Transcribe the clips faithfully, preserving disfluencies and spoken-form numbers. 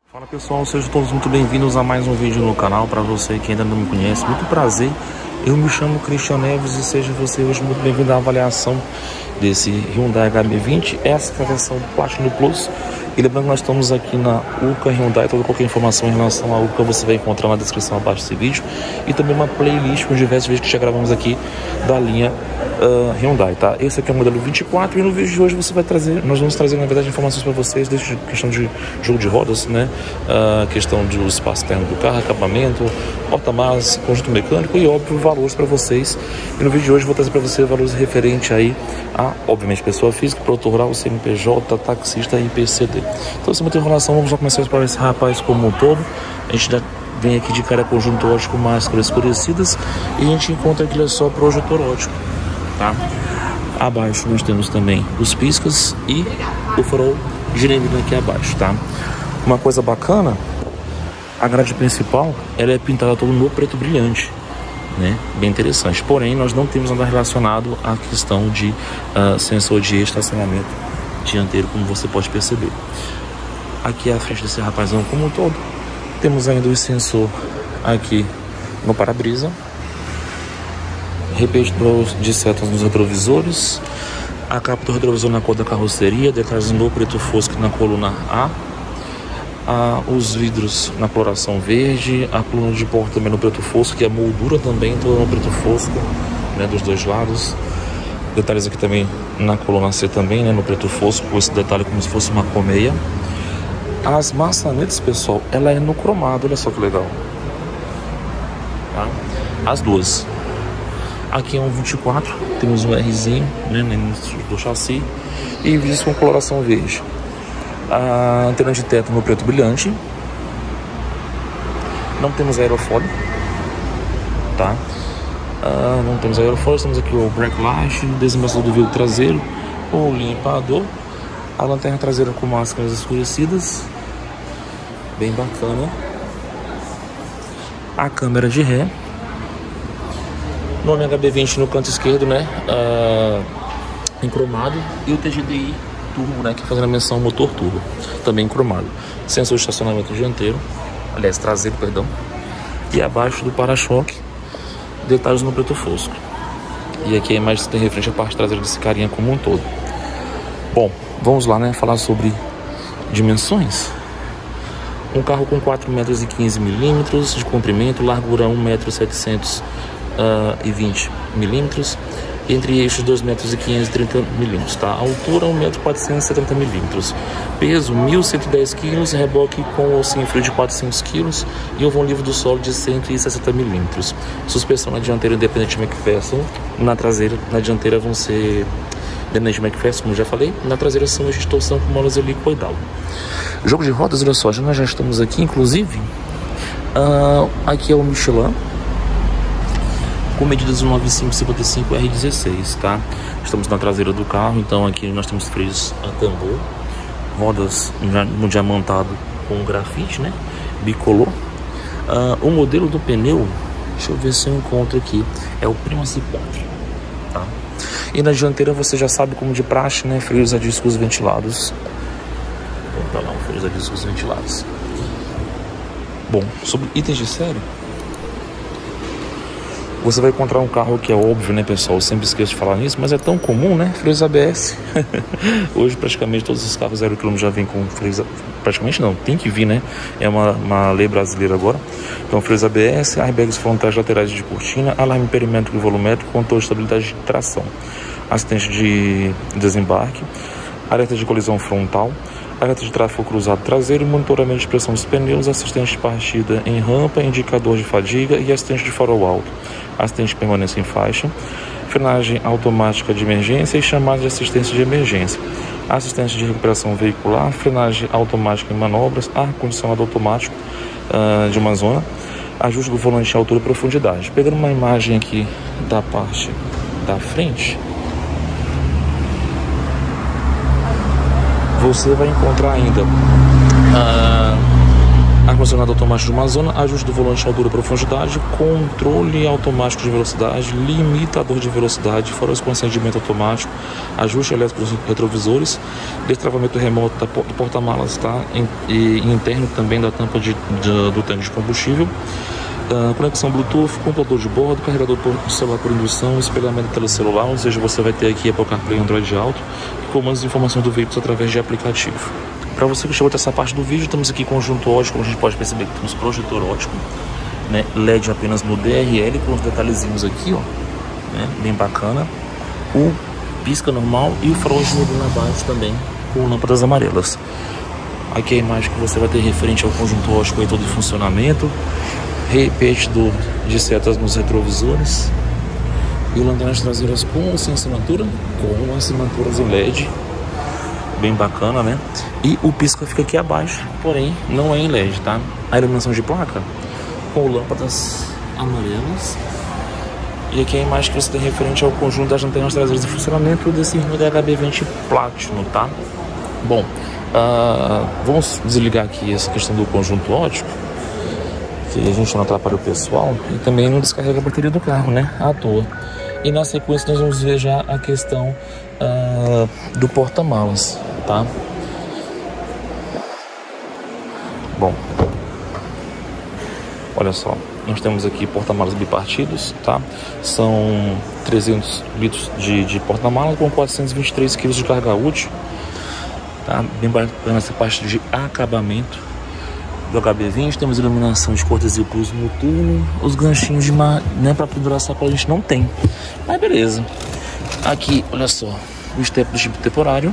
Fala pessoal, sejam todos muito bem-vindos a mais um vídeo no canal. Para você que ainda não me conhece, muito prazer, eu me chamo Cristian Neves e seja você hoje muito bem-vindo à avaliação desse Hyundai H B vinte. Essa é a versão Platinum Plus. E lembrando que nós estamos aqui na Uca Hyundai. Toda qualquer informação em relação à Uca você vai encontrar na descrição abaixo desse vídeo. E também uma playlist com diversos vídeos que já gravamos aqui da linha uh, Hyundai, tá? Esse aqui é o modelo vinte e quatro e no vídeo de hoje você vai trazer, nós vamos trazer na verdade informações para vocês, desde questão de jogo de rodas, né? Uh, questão do espaço externo do carro, acabamento, porta-malas, conjunto mecânico e óbvio valores para vocês. E no vídeo de hoje eu vou trazer para você valores referentes aí a, obviamente, pessoa física, produtor rural, C N P J, taxista e I P C D. Então, sem muita enrolação, vamos já começar para esse rapaz como um todo. A gente já vem aqui de cara conjunto ótico, máscaras escurecidas, e a gente encontra aqui só projetor ótico, tá? Abaixo nós temos também os piscas e o farol girando aqui abaixo, tá? Uma coisa bacana, a grade principal, ela é pintada todo no preto brilhante, né? Bem interessante. Porém, nós não temos nada relacionado à questão de uh, sensor de estacionamento dianteiro, como você pode perceber. Aqui é a frente desse rapazão como um todo. Temos ainda o sensor aqui no para-brisa, repetidor de setas nos retrovisores, a capa do retrovisor na cor da carroceria, detalhes no preto fosco na coluna A, a os vidros na coloração verde, a coluna de porta também no preto fosco, que a moldura também toda no preto fosco, né, dos dois lados. Detalhes aqui também na coluna C também, né, no preto fosco, com esse detalhe como se fosse uma colmeia. As maçanetas, pessoal, ela é no cromado, olha só que legal, tá? As duas. Aqui é um vinte e quatro, temos um Rzinho, né, do chassi, e vidros com coloração verde. A antena de teto no preto brilhante. Não temos aerofólio, tá? Uh, não temos aerofólio, temos aqui o brake light, desembaçador do vidro traseiro, o limpador, a lanterna traseira com máscaras escurecidas, bem bacana. A câmera de ré, nome H B vinte no canto esquerdo, né? Uh, em cromado, e o T G D I turbo, né? Que fazendo a menção ao motor turbo, também em cromado. Sensor de estacionamento dianteiro, aliás, traseiro, perdão. E abaixo do para-choque, detalhes no preto fosco. E aqui a imagem tem referente à parte traseira desse carinha como um todo. Bom, vamos lá, né? Falar sobre dimensões. Um carro com quatro metros e quinze milímetros de comprimento, largura um metro e setecentos e vinte milímetros, entre eixos dois metros e quinhentos e trinta milímetros, tá? Altura um metro e quatrocentos e setenta milímetros, peso mil cento e dez quilos, reboque com ou sem freio de quatrocentos quilos e o vão livre do solo de cento e sessenta milímetros. Suspensão na dianteira independente de McPherson, na traseira, na dianteira vão ser independente de McPherson, como já falei, na traseira são eixos de torção com molas helicoidal. Jogo de rodas, olha só, já nós já estamos aqui, inclusive, uh, aqui é o Michelin, com medidas nove cinco cinquenta e cinco R dezesseis, tá? Estamos na traseira do carro, então aqui nós temos freios a tambor, rodas no diamantado com grafite, né? Bicolor. Uh, o modelo do pneu, deixa eu ver se eu encontro aqui, é o Prima C quatro, tá? E na dianteira você já sabe, como de praxe, né? Freios a discos ventilados. Vou botar lá um freios a discos ventilados. Bom, sobre itens de série, você vai encontrar um carro que é óbvio, né, pessoal? Eu sempre esqueço de falar nisso, mas é tão comum, né? Freios A B S. Hoje, praticamente, todos os carros zero quilômetro já vêm com freios... Praticamente não, tem que vir, né? É uma, uma lei brasileira agora. Então, freios A B S, airbags frontais laterais de cortina, alarme perimétrico e volumétrico, controle de estabilidade de tração, assistente de desembarque, alerta de colisão frontal, alerta de tráfego cruzado traseiro, monitoramento de pressão dos pneus, assistente de partida em rampa, indicador de fadiga e assistente de farol alto, assistente de permanência em faixa, frenagem automática de emergência e chamada de assistência de emergência, assistente de recuperação veicular, frenagem automática em manobras, ar-condicionado automático uh, de uma zona, ajuste do volante em altura e profundidade. Pegando uma imagem aqui da parte da frente, você vai encontrar ainda uh, ar-condicionado ar-condicionado automático de uma zona, ajuste do volante altura e profundidade, controle automático de velocidade, limitador de velocidade, faróis com acendimento automático, ajuste elétrico dos retrovisores, destravamento remoto do porta-malas, tá? E, e interno também da tampa de, de, do tanque de combustível. Uh, conexão Bluetooth, computador de bordo, carregador de celular por indução, espelhamento de telecelular, ou seja, você vai ter aqui Apple CarPlay e Android Auto, e comandos de informação do veículo através de aplicativo. Para você que chegou até essa parte do vídeo, temos aqui conjunto ótico, como a gente pode perceber que temos projetor ótico, né? L E D apenas no D R L, com os detalhezinhos aqui, ó, né? Bem bacana. O pisca normal e o farol de neblina abaixo também, com lâmpadas amarelas. Aqui a imagem que você vai ter referente ao conjunto ótico e todo em funcionamento. Repetidor de setas nos retrovisores e lanternas traseiras com ou sem assinatura, com assinaturas em L E D, bem bacana, né? E o pisca fica aqui abaixo, porém não é em L E D, tá? A iluminação de placa com lâmpadas amarelas. E aqui a imagem que você tem referente ao conjunto das lanternas traseiras de funcionamento desse Hyundai H B vinte Platinum, tá? Bom, uh, vamos desligar aqui essa questão do conjunto ótico, que a gente não atrapalha o pessoal e também não descarrega a bateria do carro, né, à toa. E na sequência nós vamos ver já a questão uh, do porta-malas, tá? Bom, olha só, nós temos aqui porta-malas bipartidos, tá? São trezentos litros de, de porta-malas com quatrocentos e vinte e três quilos de carga útil, tá? Bem bacana essa parte de acabamento do H B vinte. Temos iluminação de cortesia para uso noturno. Os ganchinhos de mar, né, para pendurar sacola a gente não tem, mas beleza. Aqui, olha só, o step do tipo temporário,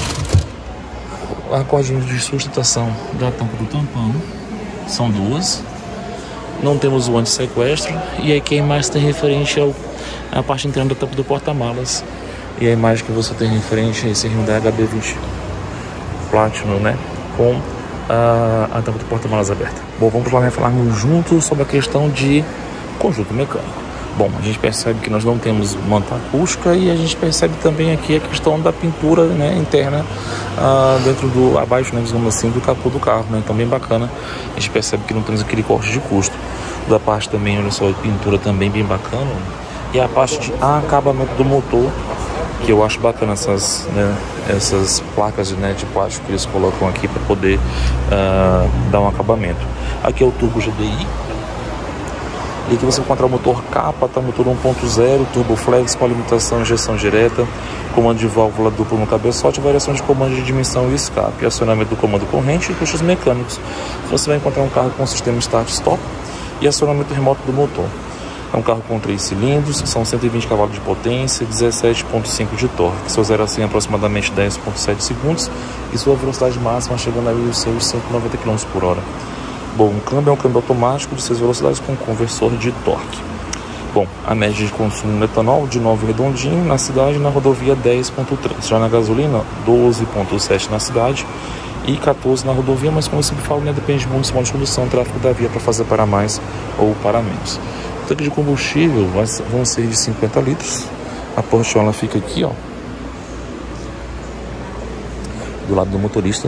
a cordinha de sustentação da tampa do tampão, são duas. Não temos o anti-sequestro. E aqui a imagem tem referente ao, à parte interna da tampa do porta-malas. E a imagem que você tem referente a esse Hyundai H B vinte Platinum, né, com a, a tampa do porta-malas aberta. Bom, vamos lá, né, falarmos juntos sobre a questão de conjunto mecânico. Bom, a gente percebe que nós não temos manta acústica e a gente percebe também aqui a questão da pintura, né, interna uh, dentro do, abaixo, né, digamos assim, do capô do carro, né, então bem bacana. A gente percebe que não temos aquele corte de custo. Da parte também, olha só, a pintura também bem bacana. E a parte de acabamento do motor, que eu acho bacana essas, né, essas placas, né, de plástico que eles colocam aqui para poder uh, dar um acabamento. Aqui é o turbo G D I. E aqui você encontra o motor capa, tá? Motor um ponto zero, turbo flex com alimentação e injeção direta, comando de válvula duplo no cabeçote, variação de comando de dimensão e escape, acionamento do comando corrente e puxos mecânicos. Você vai encontrar um carro com sistema start-stop e acionamento remoto do motor. É um carro com três cilindros, são cento e vinte cavalos de potência, dezessete vírgula cinco de torque, seu zero a cem em aproximadamente dez vírgula sete segundos e sua velocidade máxima chegando aí aos seus cento e noventa quilômetros por hora. Bom, o câmbio é um câmbio automático de seis velocidades com conversor de torque. Bom, a média de consumo no etanol de nove redondinho na cidade, na rodovia dez vírgula três. Já na gasolina, doze vírgula sete na cidade e quatorze na rodovia, mas como eu sempre falo, né, depende muito do modo de condução, tráfego da via para fazer para mais ou para menos. O tanque de combustível vai, vão ser de cinquenta litros. A portiola fica aqui, ó, do lado do motorista.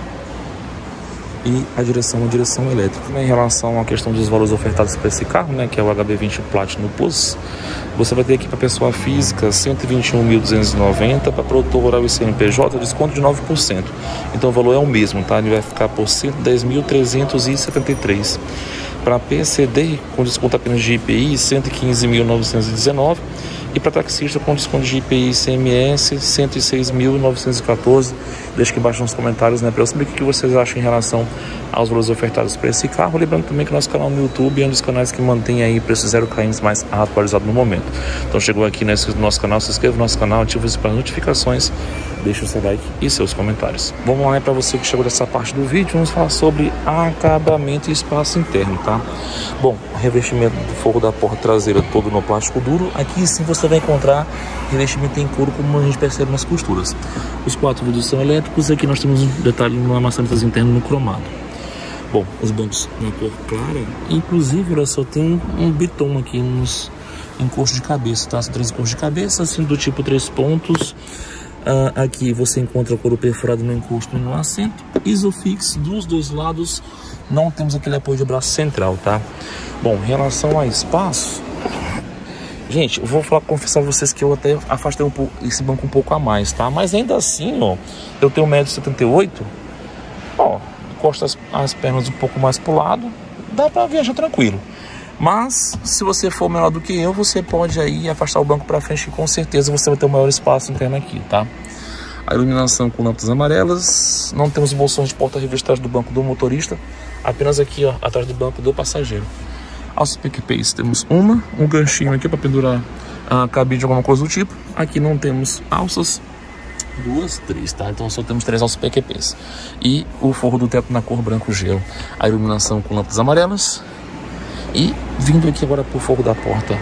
E a direção é uma direção elétrica. Em relação à questão dos valores ofertados para esse carro, né, que é o H B vinte Platinum Plus, você vai ter aqui para pessoa física cento e vinte e um mil duzentos e noventa, para produtor rural e C N P J desconto de nove por cento. Então o valor é o mesmo, tá? Ele vai ficar por cento e dez mil trezentos e setenta e três. Para P C D, com desconto apenas de I P I, cento e quinze mil novecentos e dezenove. E para taxista, com desconto de I P I e I C M S, cento e seis mil novecentos e quatorze. Deixe aqui embaixo nos comentários, né, para eu saber o que vocês acham em relação aos valores ofertados para esse carro. Lembrando também que nosso canal no YouTube é um dos canais que mantém aí preço zero km mais atualizado no momento. Então chegou aqui nesse nosso canal, se inscreva no nosso canal, ative as notificações, deixe o seu like e seus comentários. Vamos lá, né, para você que chegou nessa parte do vídeo, vamos falar sobre acabamento e espaço interno, tá? Bom, revestimento do forro da porta traseira todo no plástico duro. Aqui sim você vai encontrar revestimento em couro, como a gente percebe nas costuras. Os quatro vidros são elétricos. Aqui nós temos um detalhe na maçaneta interna no cromado. Bom, os bancos na cor clara. Inclusive, olha só, tem um, um bitom aqui nos encosto de cabeça, tá? Três encostos de cabeça, assim, do tipo três pontos. Uh, aqui você encontra couro perfurado no encosto e no assento. Isofix dos dois lados. Não temos aquele apoio de braço central, tá? Bom, em relação a espaço, gente, eu vou falar, confessar a vocês que eu até afastei um pouco esse banco um pouco a mais, tá? Mas ainda assim, ó, eu tenho um metro e setenta e oito, ó, encosta as, as pernas um pouco mais pro lado, dá pra viajar tranquilo. Mas, se você for menor do que eu, você pode aí afastar o banco pra frente e com certeza você vai ter um maior espaço interno aqui, tá? A iluminação com lâmpadas amarelas, não temos bolsões de porta-revistas do banco do motorista, apenas aqui, ó, atrás do banco do passageiro. Alças P Q Ps, temos uma, um ganchinho aqui para pendurar a cabine de alguma coisa do tipo. Aqui não temos alças, duas, três, tá? Então só temos três alças P Q Ps. E o forro do teto na cor branco gelo. A iluminação com lâmpadas amarelas. E vindo aqui agora pro forro da porta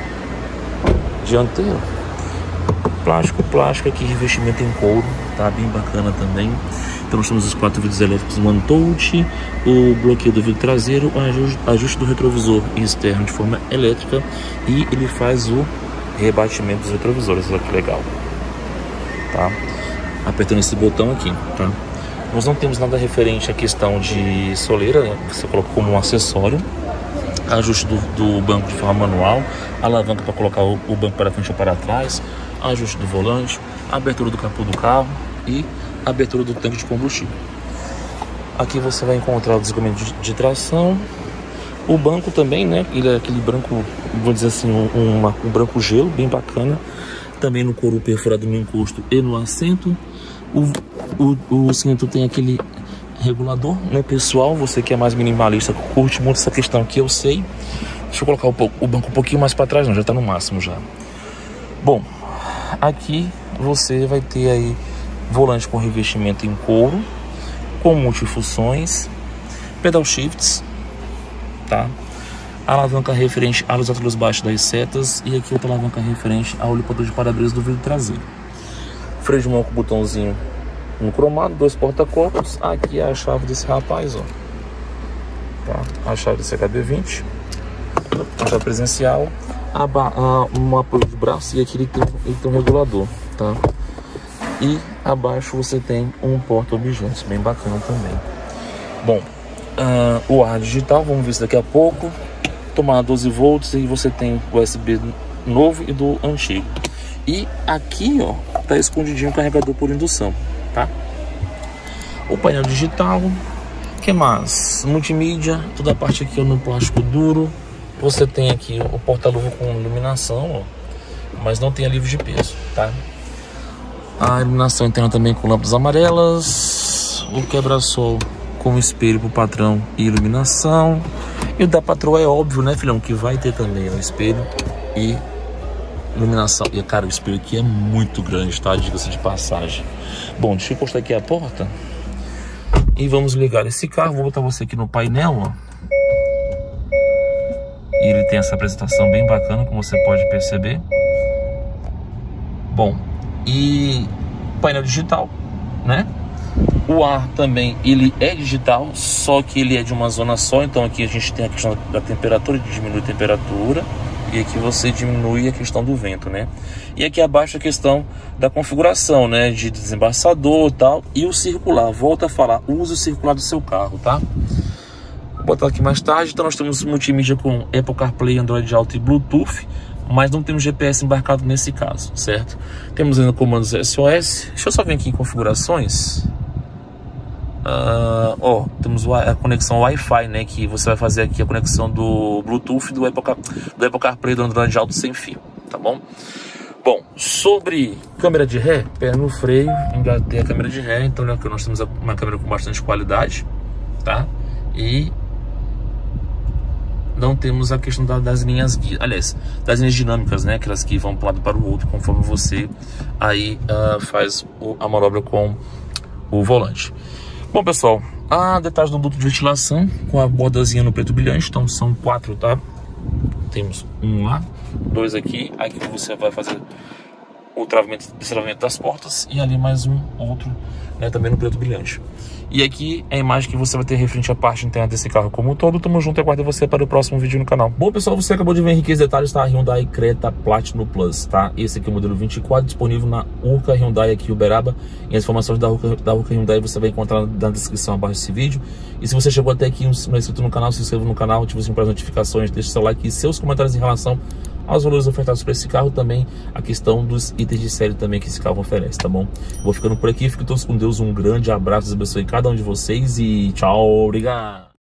dianteira. Plástico, plástico aqui, revestimento em couro, tá? Bem bacana também. Então nós temos os quatro vidros elétricos One Touch, o bloqueio do vidro traseiro, o ajuste, ajuste do retrovisor externo de forma elétrica e ele faz o rebatimento dos retrovisores, olha que legal, tá? Apertando esse botão aqui, tá? Nós não temos nada referente à questão de soleira, né? Você coloca como um acessório. Ajuste do, do banco de forma manual, alavanca para colocar o, o banco para frente ou para trás, ajuste do volante, abertura do capô do carro e abertura do tanque de combustível. Aqui você vai encontrar o desligamento de, de tração, o banco também, né? Ele é aquele branco, vou dizer assim, um, um, um branco gelo, bem bacana. Também no couro perfurado no encosto e no assento. O, o, o cinto tem aquele regulador, né, pessoal? Você que é mais minimalista, curte muito essa questão que eu sei. Deixa eu colocar o, o banco um pouquinho mais para trás, não, já tá no máximo já. Bom, aqui você vai ter aí volante com revestimento em couro, com multifunções, pedal shifts, tá? Alavanca referente a luz luz baixos das setas e aqui outra alavanca referente ao limpador de para-brisa do vidro traseiro. Freio de mão com botãozinho no cromado, dois porta-copos. Aqui é a chave desse rapaz, ó. Tá? A chave desse H B vinte, a chave presencial, a a, um apoio de braço e aqui ele tem, ele tem um regulador, tá? E abaixo você tem um porta-objetos, bem bacana também. Bom, uh, o ar digital, vamos ver isso daqui a pouco. Tomada doze volts e você tem o U S B novo e do antigo. E aqui, ó, tá escondidinho o carregador por indução, tá? O painel digital, que mais? Multimídia, toda a parte aqui ó, no plástico duro. Você tem aqui o porta-luva com iluminação, ó, mas não tem alívio de peso, tá? A iluminação interna também com lâmpadas amarelas, o quebra-sol com espelho pro patrão e iluminação. E o da patroa é óbvio, né, filhão, que vai ter também o espelho e iluminação. E, cara, o espelho aqui é muito grande, tá? Diga-se de passagem. Bom, deixa eu encostar aqui a porta e vamos ligar esse carro. Vou botar você aqui no painel, ó. E ele tem essa apresentação bem bacana, como você pode perceber. Bom, e painel digital, né? O ar também, ele é digital, só que ele é de uma zona só. Então aqui a gente tem a questão da temperatura, de diminuir a temperatura. E aqui você diminui a questão do vento, né? E aqui abaixo a questão da configuração, né? De desembaçador e tal. E o circular, volta a falar, use o circular do seu carro, tá? Vou botar aqui mais tarde. Então nós temos multimídia com Apple CarPlay, Android Auto e Bluetooth. Mas não temos G P S embarcado nesse caso, certo? Temos ainda comandos S O S. Deixa eu só vir aqui em configurações. Uh, ó, temos a conexão Wi-Fi, né? Que você vai fazer aqui a conexão do Bluetooth do Apple, Car, do Apple CarPlay do Android Auto sem fio, tá bom? Bom, sobre câmera de ré, pé no freio, engatei a câmera de ré. Então aqui nós temos uma câmera com bastante qualidade, tá? E não temos a questão da, das linhas guia, aliás, das linhas dinâmicas, né? Aquelas que vão para um lado para o outro conforme você aí uh, faz o, a manobra com o volante. Bom, pessoal, a detalhes do duto de ventilação com a bordazinha no preto brilhante. Então são quatro, tá? Temos um lá, dois aqui. Aqui você vai fazer o travamento, destravamento das portas, e ali mais um outro, né, também no preto brilhante. E aqui é a imagem que você vai ter referente à parte interna desse carro como um todo. Tamo junto e aguardo você para o próximo vídeo no canal. Bom, pessoal, você acabou de ver em riqueza detalhes, tá? Hyundai Creta Platinum Plus, tá? Esse aqui é o modelo vinte e quatro, disponível na Urca Hyundai aqui em Uberaba. E as informações da Urca, da Urca Hyundai você vai encontrar na descrição abaixo desse vídeo. E se você chegou até aqui e não é inscrito no canal, se inscreva no canal, ative o sininho para as notificações, deixe seu like e seus comentários em relação aos valores ofertados para esse carro, também a questão dos itens de série também que esse carro oferece, tá bom? Vou ficando por aqui, fiquem todos com Deus, um grande abraço, Deus abençoe cada um de vocês e tchau, obrigado!